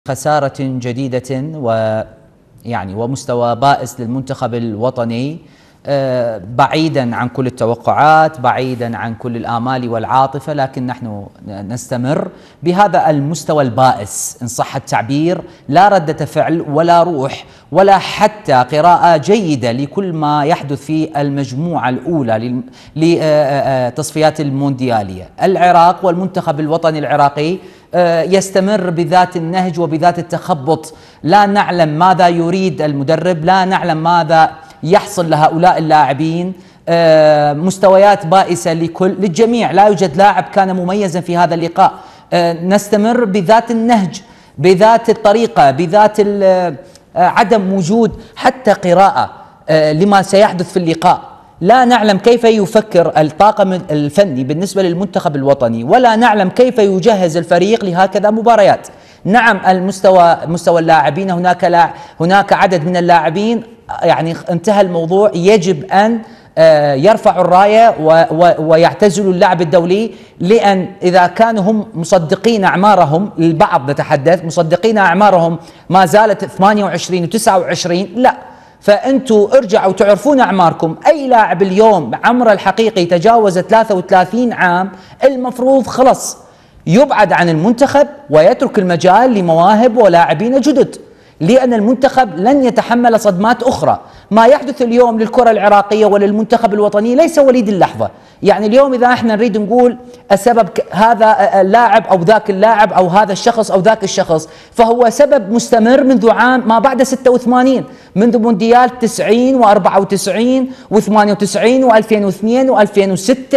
خسارة جديدة ومستوى بائس للمنتخب الوطني، بعيدا عن كل التوقعات، بعيدا عن كل الآمال والعاطفة، لكن نحن نستمر بهذا المستوى البائس إن صح التعبير. لا ردة فعل ولا روح ولا حتى قراءة جيدة لكل ما يحدث في المجموعة الأولى لتصفيات المونديالية. العراق والمنتخب الوطني العراقي يستمر بذات النهج وبذات التخبط. لا نعلم ماذا يريد المدرب، لا نعلم ماذا يحصل لهؤلاء اللاعبين. مستويات بائسة للجميع، لا يوجد لاعب كان مميزا في هذا اللقاء. نستمر بذات النهج، بذات الطريقة، بذات عدم وجود حتى قراءة لما سيحدث في اللقاء. لا نعلم كيف يفكر الطاقم الفني بالنسبة للمنتخب الوطني، ولا نعلم كيف يجهز الفريق لهكذا مباريات. نعم مستوى اللاعبين، هناك عدد من اللاعبين يعني انتهى الموضوع، يجب أن يرفعوا الراية ويعتزلوا اللعب الدولي، لأن إذا كانوا هم مصدقين أعمارهم، البعض نتحدث مصدقين أعمارهم ما زالت 28 و29، لا، فأنتوا ارجعوا تعرفون أعماركم. أي لاعب اليوم عمره الحقيقي تجاوز 33 عام المفروض خلص يبعد عن المنتخب ويترك المجال لمواهب ولاعبين جدد، لأن المنتخب لن يتحمل صدمات أخرى. ما يحدث اليوم للكرة العراقية وللمنتخب الوطني ليس وليد اللحظة. يعني اليوم إذا احنا نريد نقول السبب هذا اللاعب أو ذاك اللاعب أو هذا الشخص أو ذاك الشخص، فهو سبب مستمر منذ عام ما بعد 86، منذ مونديال 90 و94 و98 و2002 و2006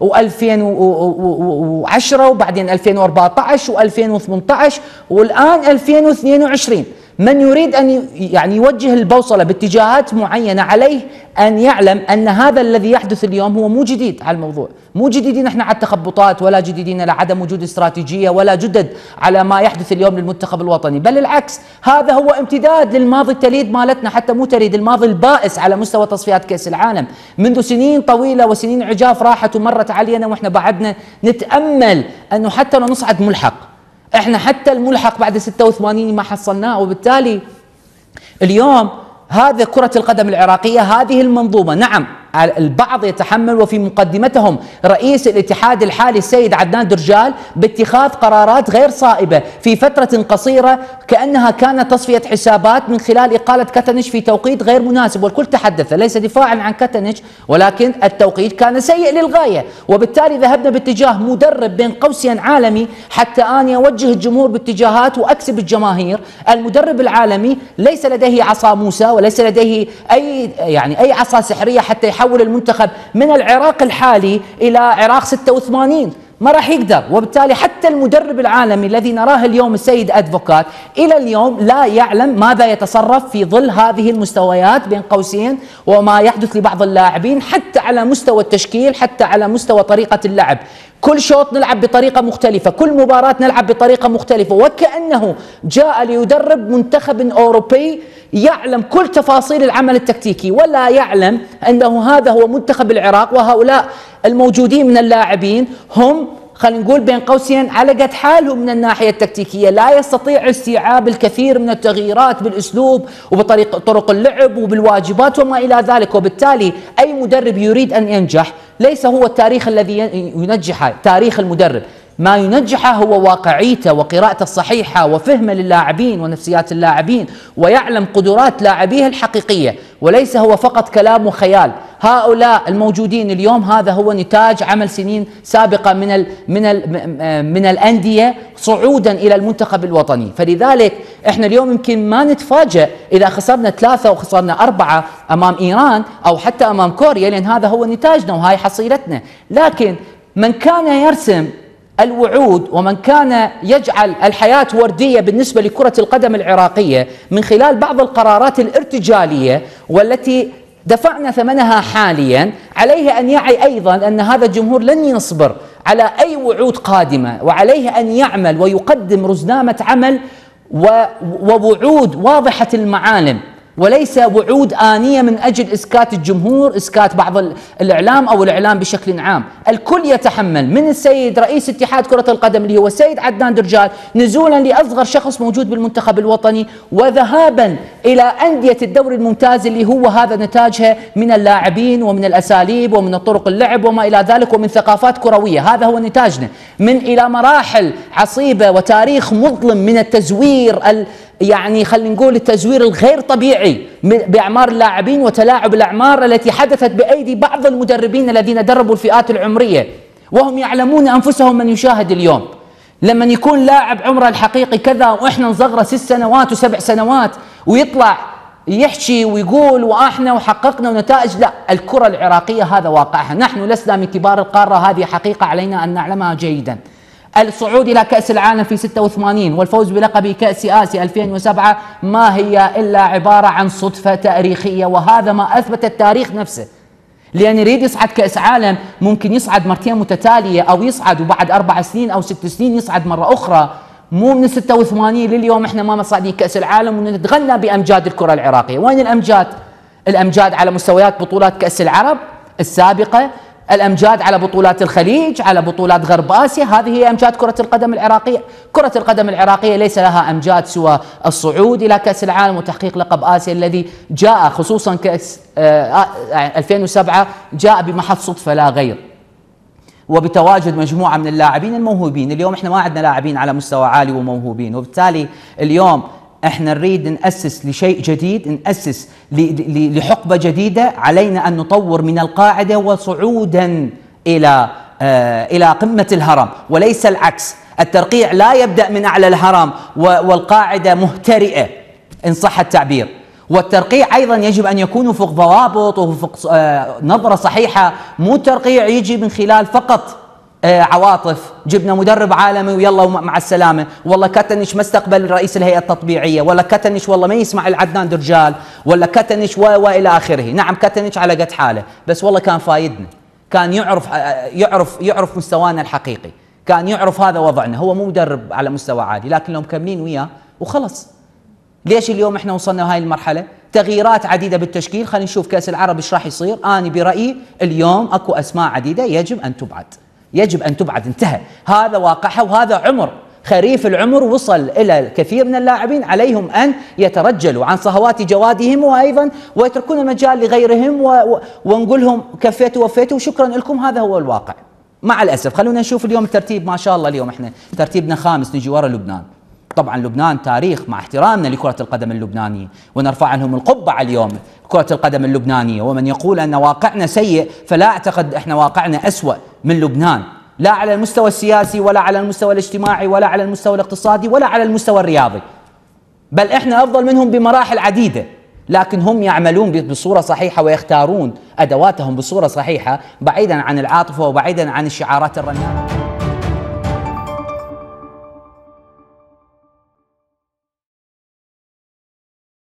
و2010 وبعدين 2014 و2018 والآن 2022. من يريد أن يوجه البوصلة باتجاهات معينة عليه أن يعلم أن هذا الذي يحدث اليوم هو مو جديد على الموضوع، مو جديدين احنا على التخبطات، ولا جديدين على عدم وجود استراتيجية، ولا جدد على ما يحدث اليوم للمنتخب الوطني، بل العكس، هذا هو امتداد للماضي التليد مالتنا، حتى مو تليد، الماضي البائس على مستوى تصفيات كأس العالم منذ سنين طويلة وسنين عجاف راحت ومرت علينا، واحنا بعدنا نتأمل أنه حتى لو نصعد ملحق، احنا حتى الملحق بعد 86 ما حصلناه. وبالتالي اليوم هذا كرة القدم العراقية، هذه المنظومة، نعم البعض يتحمل وفي مقدمتهم رئيس الاتحاد الحالي السيد عدنان درجال باتخاذ قرارات غير صائبة في فترة قصيرة، كأنها كانت تصفية حسابات من خلال إقالة كتنش في توقيت غير مناسب، والكل تحدث، ليس دفاعا عن كتنش، ولكن التوقيت كان سيء للغاية. وبالتالي ذهبنا باتجاه مدرب بين قوسين عالمي، حتى أن يوجه الجمهور باتجاهات وأكسب الجماهير. المدرب العالمي ليس لديه عصا موسى، وليس لديه أي عصا سحرية حتى يحول المنتخب من العراق الحالي إلى عراق 86، ما راح يقدر. وبالتالي حتى المدرب العالمي الذي نراه اليوم السيد أدفوكات إلى اليوم لا يعلم ماذا يتصرف في ظل هذه المستويات بين قوسين وما يحدث لبعض اللاعبين، حتى على مستوى التشكيل، حتى على مستوى طريقة اللعب. كل شوط نلعب بطريقة مختلفة، كل مباراة نلعب بطريقة مختلفة، وكأنه جاء ليدرب منتخب أوروبي يعلم كل تفاصيل العمل التكتيكي، ولا يعلم أنه هذا هو منتخب العراق، وهؤلاء الموجودين من اللاعبين هم خلينا نقول بين قوسين على قد حالهم من الناحية التكتيكية، لا يستطيع استيعاب الكثير من التغييرات بالأسلوب وبطرق اللعب وبالواجبات وما إلى ذلك. وبالتالي أي مدرب يريد أن ينجح ليس هو التاريخ الذي ينجحه، تاريخ المدرب ما ينجحه هو واقعيته وقراءته الصحيحة وفهمه للاعبين ونفسيات اللاعبين، ويعلم قدرات لاعبيه الحقيقية، وليس هو فقط كلام وخيال. هؤلاء الموجودين اليوم هذا هو نتاج عمل سنين سابقة من الأندية صعودا إلى المنتخب الوطني. فلذلك احنا اليوم يمكن ما نتفاجأ إذا خسرنا 3 وخسرنا 4 أمام إيران أو حتى أمام كوريا، لأن هذا هو نتاجنا وهاي حصيلتنا. لكن من كان يرسم الوعود ومن كان يجعل الحياة وردية بالنسبة لكرة القدم العراقية من خلال بعض القرارات الارتجالية والتي دفعنا ثمنها حاليا، عليه أن يعي أيضا أن هذا الجمهور لن يصبر على أي وعود قادمة، وعليه أن يعمل ويقدم رزنامة عمل ووعود واضحة المعالم وليس وعود آنية من أجل إسكات الجمهور، إسكات بعض الإعلام أو الإعلام بشكل عام. الكل يتحمل، من السيد رئيس اتحاد كرة القدم اللي هو السيد عدنان درجال، نزولا لأصغر شخص موجود بالمنتخب الوطني، وذهابا إلى أندية الدوري الممتاز اللي هو هذا نتاجها من اللاعبين ومن الأساليب ومن طرق اللعب وما إلى ذلك ومن ثقافات كروية. هذا هو نتاجنا، من إلى مراحل عصيبة وتاريخ مظلم من التزوير، يعني خلينا نقول التزوير الغير طبيعي بأعمار اللاعبين وتلاعب الأعمار التي حدثت بأيدي بعض المدربين الذين دربوا الفئات العمرية وهم يعلمون أنفسهم. من يشاهد اليوم لما يكون لاعب عمره الحقيقي كذا وإحنا نصغره 6 سنوات و7 سنوات ويطلع يحكي ويقول وإحنا وحققنا ونتائج، لا، الكرة العراقية هذا واقعها. نحن لسنا من كبار القارة، هذه حقيقة علينا أن نعلمها جيدا. الصعود إلى كأس العالم في 86 والفوز بلقب كأس آسيا 2007 ما هي إلا عبارة عن صدفة تاريخية، وهذا ما أثبت التاريخ نفسه. لأن يريد يصعد كأس عالم ممكن يصعد مرتين متتالية أو يصعد وبعد 4 سنين أو 6 سنين يصعد مرة أخرى، مو من 86 لليوم احنا ما مصعدين كأس العالم ونتغنى بأمجاد الكرة العراقية. وين الأمجاد؟ الأمجاد على مستويات بطولات كأس العرب السابقة، الأمجاد على بطولات الخليج، على بطولات غرب آسيا. هذه هي أمجاد كرة القدم العراقية. كرة القدم العراقية ليس لها أمجاد سوى الصعود إلى كأس العالم وتحقيق لقب آسيا الذي جاء خصوصا كأس 2007 جاء بمحض صدفة لا غير، وبتواجد مجموعة من اللاعبين الموهوبين. اليوم احنا ما عندنا لاعبين على مستوى عالي وموهوبين، وبالتالي اليوم احنا نريد نأسس لشيء جديد، نأسس لحقبة جديدة. علينا أن نطور من القاعدة وصعودا إلى قمة الهرم وليس العكس. الترقيع لا يبدأ من أعلى الهرم والقاعدة مهترئة إن صح التعبير. والترقيع أيضا يجب أن يكون وفق ضوابط وفق نظرة صحيحة، مو ترقيع يجي من خلال فقط عواطف. جبنا مدرب عالمي ويلا مع السلامة، والله كتنش ما استقبل رئيس الهيئة التطبيعية، ولا كتنش والله ما يسمع العدنان درجال، ولا كتنش وإلى آخره. نعم كتنش على قد حاله، بس والله كان فايدنا، كان يعرف مستوانا الحقيقي، كان يعرف هذا وضعنا. هو مو مدرب على مستوى عالي، لكن لو مكملين وياه وخلص. ليش اليوم احنا وصلنا هاي المرحلة؟ تغييرات عديدة بالتشكيل. خلينا نشوف كأس العرب ايش راح يصير. أنا برأيي اليوم اكو أسماء عديدة يجب أن تبعد، يجب أن تبعد، انتهى. هذا واقعها، وهذا عمر خريف العمر وصل إلى الكثير من اللاعبين. عليهم أن يترجلوا عن صهوات جوادهم وأيضا ويتركون المجال لغيرهم ونقول لهم كفيتوا وفيتوا وشكرا لكم. هذا هو الواقع مع الأسف. خلونا نشوف اليوم الترتيب. ما شاء الله اليوم احنا ترتيبنا 5، نجي ورا لبنان. طبعا لبنان تاريخ، مع احترامنا لكرة القدم اللبنانية ونرفع لهم القبعة اليوم كرة القدم اللبنانية. ومن يقول أن واقعنا سيء فلا أعتقد احنا واقعنا أسوأ من لبنان، لا على المستوى السياسي ولا على المستوى الاجتماعي ولا على المستوى الاقتصادي ولا على المستوى الرياضي، بل احنا أفضل منهم بمراحل عديدة. لكن هم يعملون بصورة صحيحة ويختارون أدواتهم بصورة صحيحة بعيدا عن العاطفة وبعيدا عن الشعارات الرنانة.